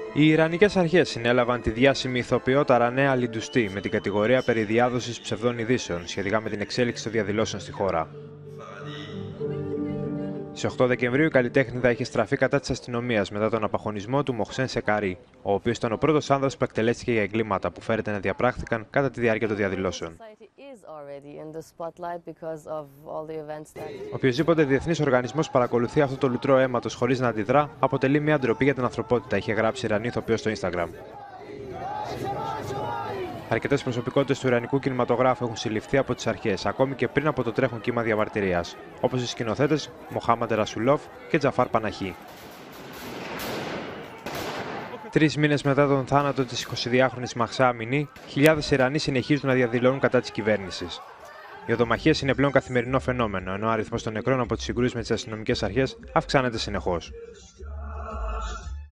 Οι Ιρανικές αρχές συνέλαβαν τη διάσημη ηθοποιό Ταρανέ Αλιντουστή με την κατηγορία περί διάδοσης ψευδών ειδήσεων σχετικά με την εξέλιξη των διαδηλώσεων στη χώρα. Στις 8 Δεκεμβρίου η καλλιτέχνηδα είχε στραφεί κατά της αστυνομίας μετά τον απαγχωνισμό του Μοχσέν Σεκαρί, ο οποίος ήταν ο πρώτος άνδρας που εκτελέστηκε για εγκλήματα που φέρεται να διαπράχθηκαν κατά τη διάρκεια των διαδηλώσεων. Οποιοσδήποτε διεθνής οργανισμός παρακολουθεί αυτό το λουτρό αίματος χωρίς να αντιδρά, αποτελεί μια ντροπή για την ανθρωπότητα, είχε γράψει η Ιρανή ηθοποιός στο Instagram. Αρκετές προσωπικότητες του Ιρανικού κινηματογράφου έχουν συλληφθεί από τις αρχές, ακόμη και πριν από το τρέχον κύμα διαμαρτυρίας, όπως οι σκηνοθέτες Μοχάμαντ Ρασουλόφ και Τζαφάρ Παναχή. 3 μήνες μετά τον θάνατο της 22χρονης Μαχσά Αμινή, χιλιάδες Ιρανοί συνεχίζουν να διαδηλώνουν κατά της κυβέρνησης. Οι οδομαχίες είναι πλέον καθημερινό φαινόμενο, ενώ ο αριθμός των νεκρών από τις συγκρούσεις με τις αστυνομικές αρχές αυξάνεται συνεχώς.